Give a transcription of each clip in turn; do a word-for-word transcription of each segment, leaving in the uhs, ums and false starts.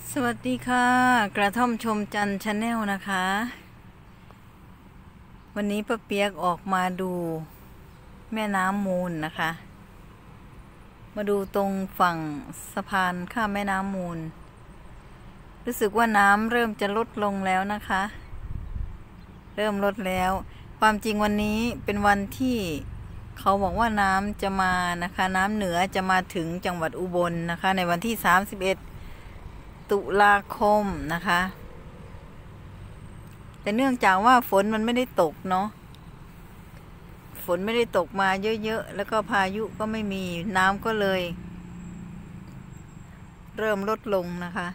สวัสดีค่ะกระท่อมชมจันทร์ชาแนลนะคะ วันนี้ป้าเปียกออกมาดูแม่น้ำมูลนะคะ มาดูตรงฝั่งสะพานข้ามแม่น้ำมูล รู้สึกว่าน้ำเริ่มจะลดลงแล้วนะคะ เริ่มลดแล้ว ความจริงวันนี้เป็นวันที่เขาบอกว่าน้ำจะมานะคะ น้ำเหนือจะมาถึงจังหวัดอุบลนะคะ ในวันที่สามสิบเอ็ดตุลาคมนะคะแต่เนื่องจากว่าฝนมันไม่ได้ตกเนาะฝนไม่ได้ตกมาเยอะๆแล้วก็พายุก็ไม่มีน้ำก็เลยเริ่มลดลงนะคะ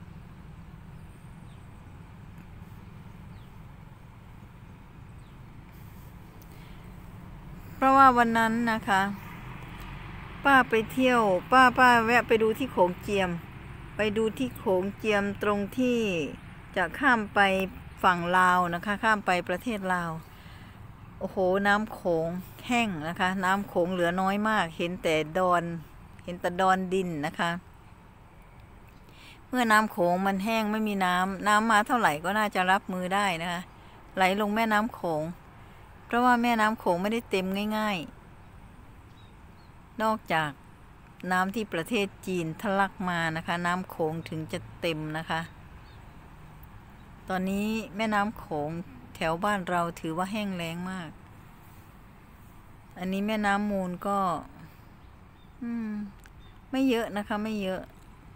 เพราะว่าวันนั้นนะคะป้าไปเที่ยวป้าป้าแวะไปดูที่โขงเจียมไปดูที่โขงเจียมตรงที่จะข้ามไปฝั่งลาวนะคะข้ามไปประเทศลาวโอ้โหน้ำโขงแห้งนะคะน้ำโขงเหลือน้อยมากเห็นแต่ดอนเห็นแต่ดอนดินนะคะเมื่อน้ำโขงมันแห้งไม่มีน้ำน้ำมาเท่าไหร่ก็น่าจะรับมือได้นะคะไหลลงแม่น้ำโขงเพราะว่าแม่น้ำโขงไม่ได้เต็มง่ายๆนอกจากน้ำที่ประเทศจีนทะลักมานะคะน้ำโขงถึงจะเต็มนะคะตอนนี้แม่น้ำโขงแถวบ้านเราถือว่าแห้งแล้งมากอันนี้แม่น้ำมูลก็อืมไม่เยอะนะคะไม่เยอะ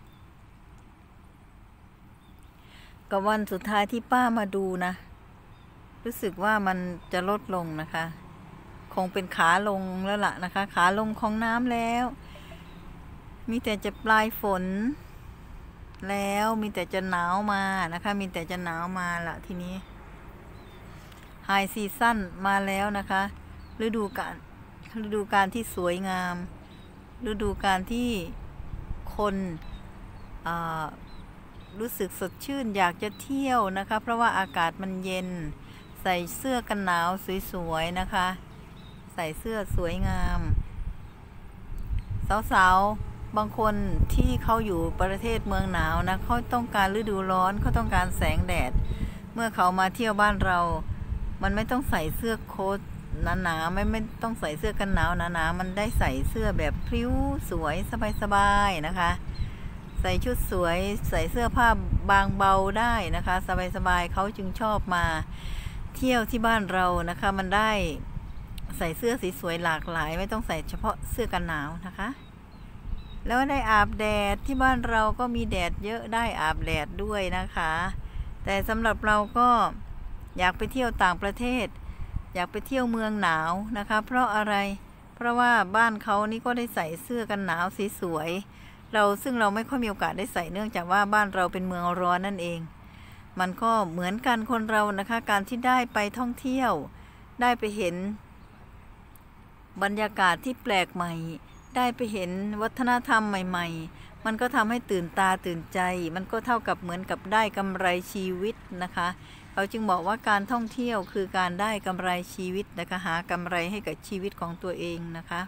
กับวันสุดท้ายที่ป้ามาดูนะรู้สึกว่ามันจะลดลงนะคะคงเป็นขาลงแล้วล่ะนะคะขาลงของน้ำแล้วมีแต่จะปลายฝนแล้วมีแต่จะหนาวมานะคะมีแต่จะหนาวมาละทีนี้ไฮซีซั่นมาแล้วนะคะฤดูกาลฤดูกาลที่สวยงามฤดูกาลที่คนรู้สึกสดชื่นอยากจะเที่ยวนะคะเพราะว่าอากาศมันเย็นใส่เสื้อกันหนาวสวยๆนะคะใส่เสื้อสวยงามสาวๆบางคนที่เขาอยู่ประเทศเมืองหนาวนะเขาต้องการฤดูร้อนเขาต้องการแสงแดดเมื่อเขามาเที่ยวบ้านเรามันไม่ต้องใส่เสื้อโค้ทหนาๆไม่ไม่ต้องใส่เสื้อกันหนาวหนาๆมันได้ใส่เสื้อแบบพริ้วสวยสบายๆนะคะใส่ชุดสวยใส่เสื้อผ้าบางเบาได้นะคะสบายๆเขาจึงชอบมาเที่ยวที่บ้านเรานะคะมันได้ใส่เสื้อสีสวยหลากหลายไม่ต้องใส่เฉพาะเสื้อกันหนาวนะคะแล้วได้อาบแดดที่บ้านเราก็มีแดดเยอะได้อาบแดดด้วยนะคะแต่สำหรับเราก็อยากไปเที่ยวต่างประเทศอยากไปเที่ยวเมืองหนาวนะคะเพราะอะไรเพราะว่าบ้านเขานี่ก็ได้ใส่เสื้อกันหนาวสีสวยเราซึ่งเราไม่ค่อยมีโอกาสได้ใส่เนื่องจากว่าบ้านเราเป็นเมืองร้อนนั่นเองมันก็เหมือนกันคนเรานะคะการที่ได้ไปท่องเที่ยวได้ไปเห็นบรรยากาศที่แปลกใหม่ได้ไปเห็นวัฒนธรรมใหม่ๆมันก็ทำให้ตื่นตาตื่นใจมันก็เท่ากับเหมือนกับได้กำไรชีวิตนะคะเขาจึงบอกว่าการท่องเที่ยวคือการได้กำไรชีวิตนะคะหากำไรให้กับชีวิตของตัวเองนะคะ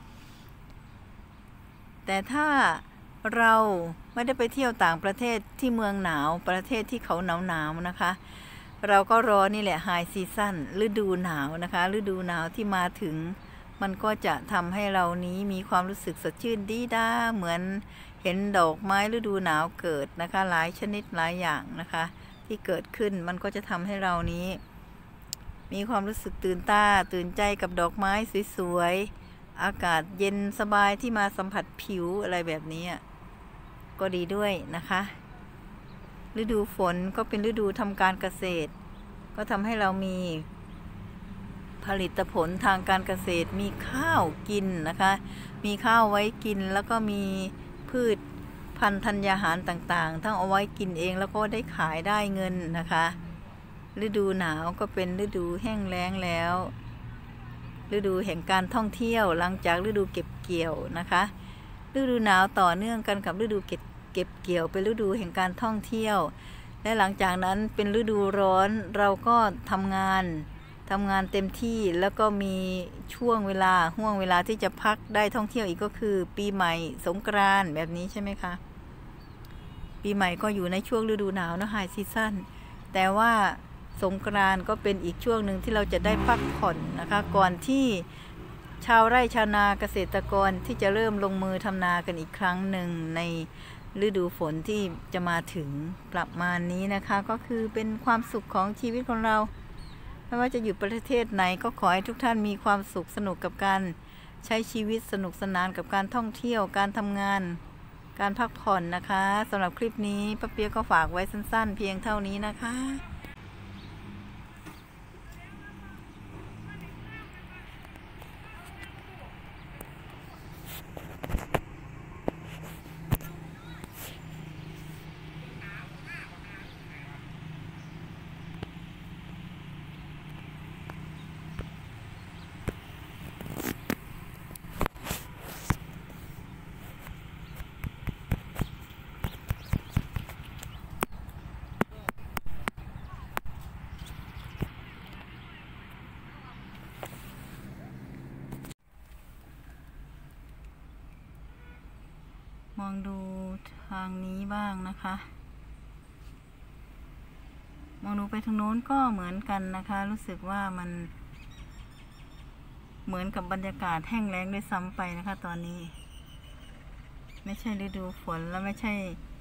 แต่ถ้าเราไม่ได้ไปเที่ยวต่างประเทศที่เมืองหนาวประเทศที่เขาหนาวๆนะคะเราก็รอนี่แหละไฮซีซั่นฤดูหนาวนะคะฤดูหนาวที่มาถึงมันก็จะทำให้เรานี้มีความรู้สึกสดชื่นดีด้าเหมือนเห็นดอกไม้ฤดูหนาวเกิดนะคะหลายชนิดหลายอย่างนะคะที่เกิดขึ้นมันก็จะทำให้เรานี้มีความรู้สึกตื่นตาตื่นใจกับดอกไม้สวยๆอากาศเย็นสบายที่มาสัมผัสผิวอะไรแบบนี้ก็ดีด้วยนะคะฤดูฝนก็เป็นฤดูทำการเกษตรก็ทำให้เรามีผลิตผลทางการเกษตรมีข้าวกินนะคะมีข้าวไว้กินแล้วก็มีพืชพันธุ์ธัญญาหารต่างๆทั้งเอาไว้กินเองแล้วก็ได้ขายได้เงินนะคะฤดูหนาวก็เป็นฤดูแห้งแล้งแล้วฤดูแห่งการท่องเที่ยวหลังจากฤดูเก็บเกี่ยวนะคะฤดูหนาวต่อเนื่องกันกับฤดูเก็บเก็บเกี่ยวเป็นฤดูแห่งการท่องเที่ยวและหลังจากนั้นเป็นฤดูร้อนเราก็ทำงานทำงานเต็มที่แล้วก็มีช่วงเวลาห่วงเวลาที่จะพักได้ท่องเที่ยวอีกก็คือปีใหม่สงกรานต์แบบนี้ใช่ไหมคะปีใหม่ก็อยู่ในช่วงฤดูหนาวนะไฮซีซั่นแต่ว่าสงกรานต์ก็เป็นอีกช่วงหนึ่งที่เราจะได้พักผ่อนนะคะก่อนที่ชาวไร่ชาวนาเกษตรกรที่จะเริ่มลงมือทำนากันอีกครั้งหนึ่งในฤดูฝนที่จะมาถึงประมาณนี้นะคะก็คือเป็นความสุขของชีวิตของเราไม่ว่าจะอยู่ประเทศไหนก็ขอให้ทุกท่านมีความสุขสนุกกับการใช้ชีวิตสนุกสนานกับการท่องเที่ยวการทำงานการพักผ่อนนะคะสำหรับคลิปนี้ป้าเปียกก็ฝากไว้สั้นๆเพียงเท่านี้นะคะมองดูทางนี้บ้างนะคะมองดูไปทางโน้นก็เหมือนกันนะคะรู้สึกว่ามันเหมือนกับบรรยากาศแห้งแล้งด้วยซ้ำไปนะคะตอนนี้ไม่ใช่ฤดูฝนแล้วไม่ใช่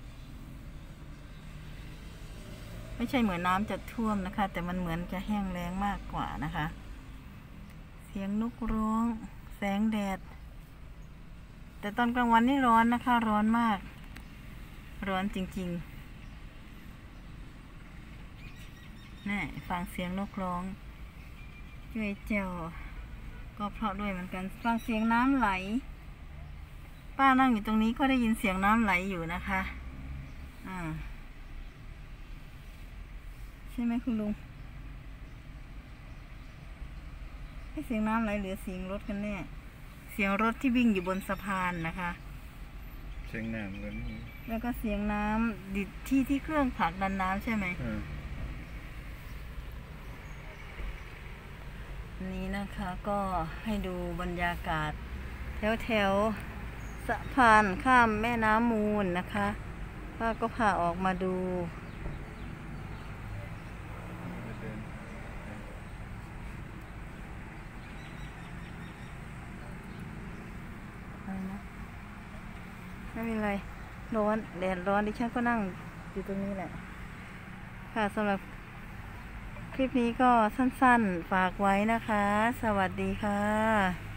ไม่ใช่เหมือนน้ำจะท่วมนะคะแต่มันเหมือนจะแห้งแล้งมากกว่านะคะเสียงนกร้องแสงแดดแต่ตอนกลางวันนี่ร้อนนะคะร้อนมากร้อนจริงๆนี่ฟังเสียงนกร้องช่วยเจ้าก็เพราะด้วยเหมือนกันฟังเสียงน้ำไหลป้านั่งอยู่ตรงนี้ก็ได้ยินเสียงน้ำไหลอยู่นะคะอ่าใช่ไหมคุณลุงให้เสียงน้ำไหลหรือเสียงรถกันแน่เสียงรถที่วิ่งอยู่บนสะพานนะคะเสียงน้ำกันแล้วก็เสียงน้ำดิดที่ที่เครื่องผลักดันน้ำใช่ไหมนี้นะคะก็ให้ดูบรรยากาศแถวแถวสะพานข้ามแม่น้ำมูลนะคะป้าก็พาออกมาดูไม่เป็นไรร้อนแดดร้อนดิฉันก็นั่งอยู่ตรงนี้แหละค่ะสำหรับคลิปนี้ก็สั้นๆฝากไว้นะคะสวัสดีค่ะ